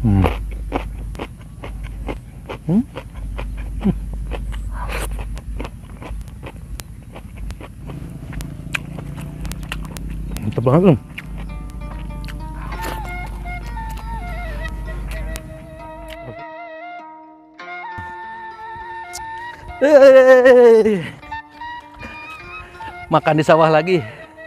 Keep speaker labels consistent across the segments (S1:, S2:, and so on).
S1: Hmm. Hmm. Mantap banget loh. Makan di sawah lagi.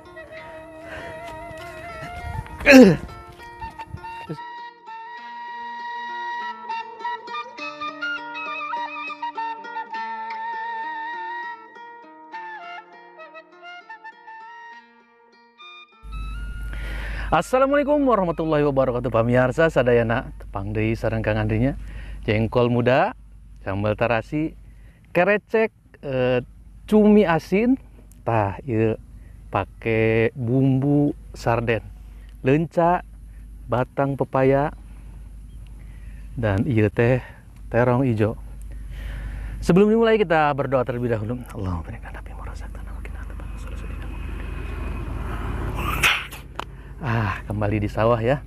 S1: Assalamualaikum warahmatullahi wabarakatuh. Pamirsa sadayana tepang deui sareng Kang Andrinya. Jengkol muda, sambal tarasi, kerecek, cumi asin, tah ieu pake bumbu sarden, leunca, batang pepaya, dan ieu teh terong ijo. Sebelum dimulai kita berdoa terlebih dahulu. Allahumma barik lana fi ma razaqtana wa qina adzabannar. Kembali di sawah ya.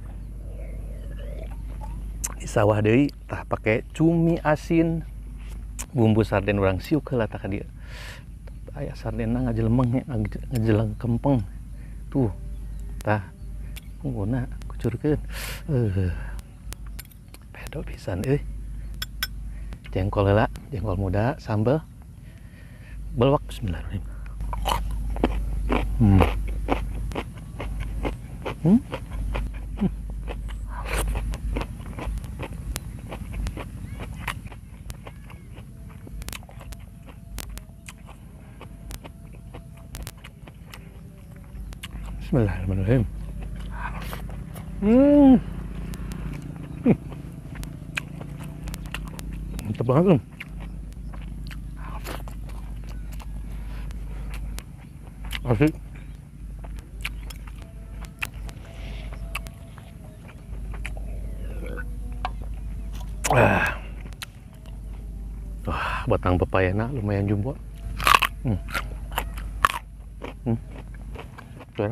S1: Di sawah deui tah pakai cumi asin, bumbu sarden urang siuk heula tah ka dieu. Aya sardenna ngajelemeng ngajeleng kempeng. Tuh. Tah pungguna kucurkeun. Pedo pisan euy. Jengkol heula, jengkol muda, sambal. Belwak bismillahirrahmanirrahim. Bismillahirrahmanirrahim. Mantap banget loh. Asik. Wah, batang pepayana lumayan jumbo. Tuh.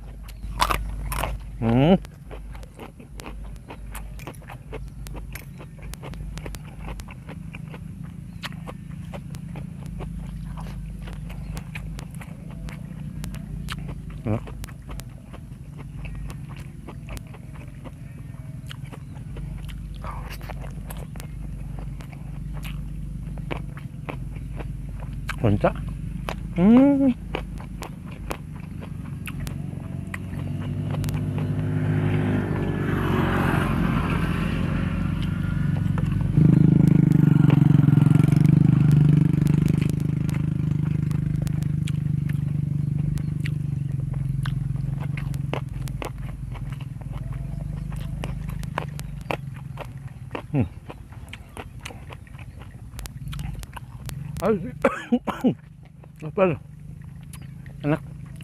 S1: Mantap. Asik. Apa loh? Enak.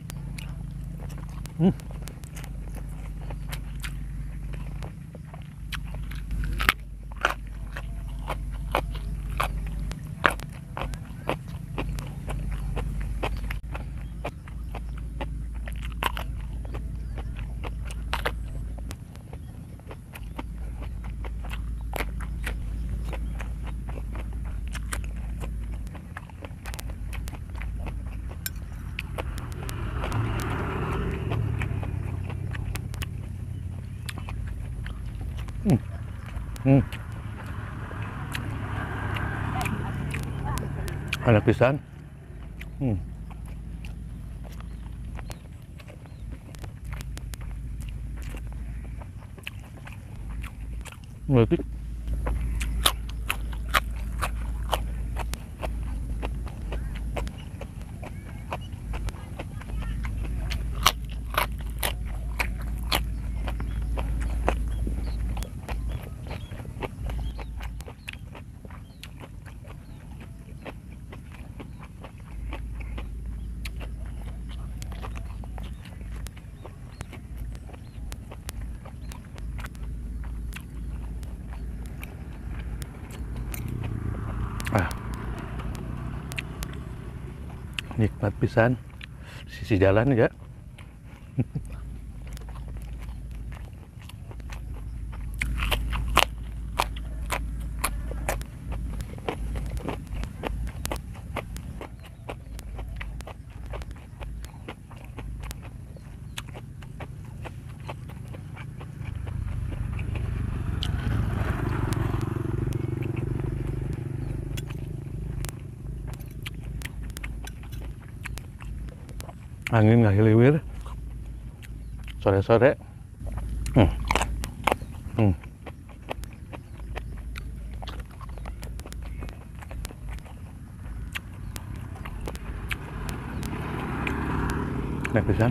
S1: Enak pisan. Berarti nikmat pisan sisi jalan ya. Angin ngahiliwir sore-sore. Hmm. Hmm. Nek pisan.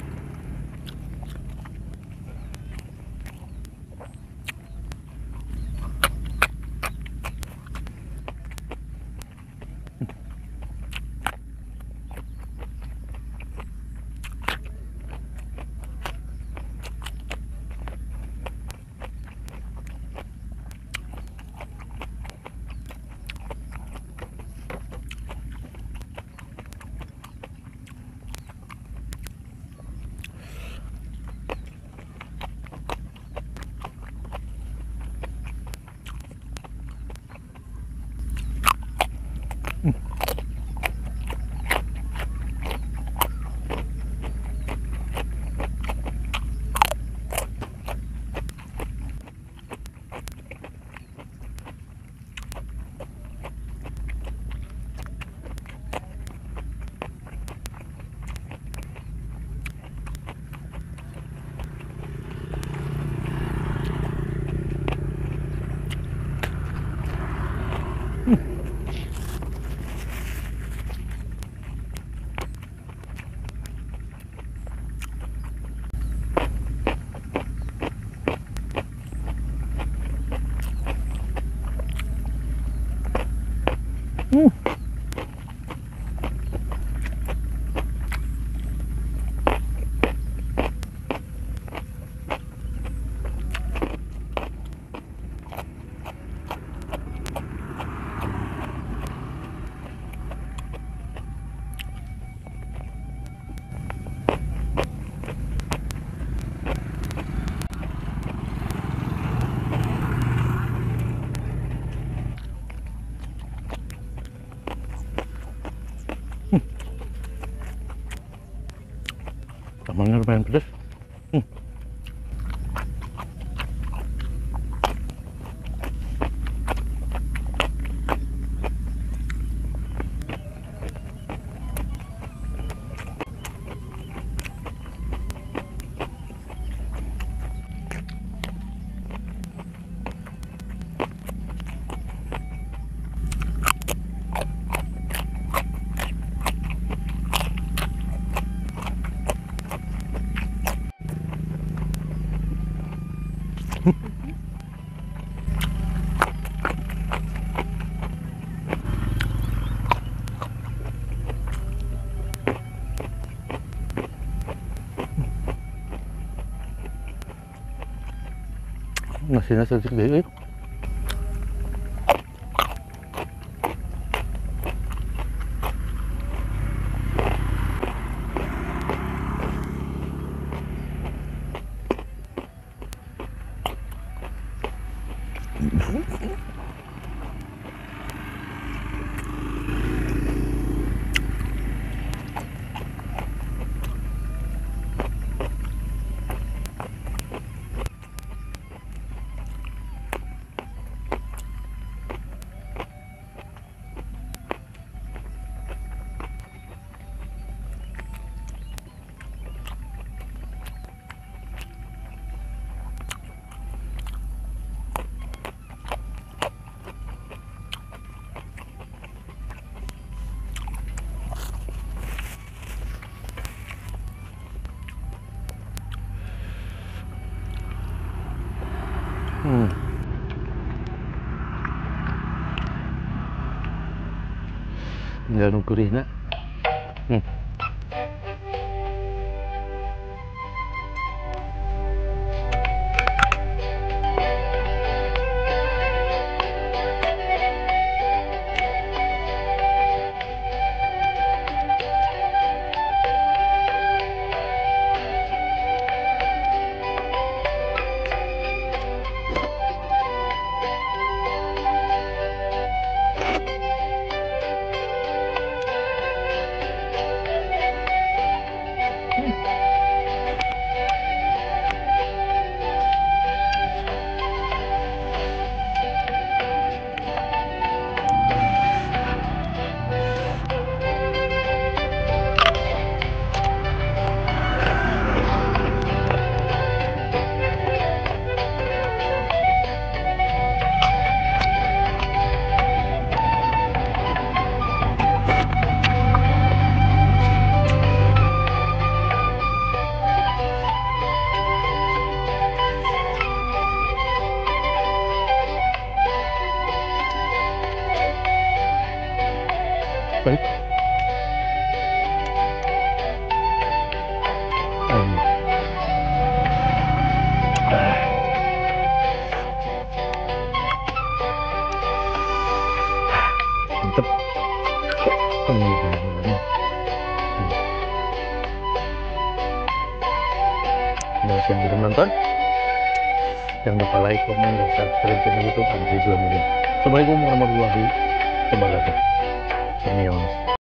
S1: Sambalnya lumayan pedas. Nasinya sedikit deh. Jangan gurihna. Baik. Mantep. Terima kasih yang sudah menonton. Jangan lupa like, komen, dan subscribe channel YouTube Andri Dua Miliar. Assalamualaikum warahmatullahi wabarakatuh. Ini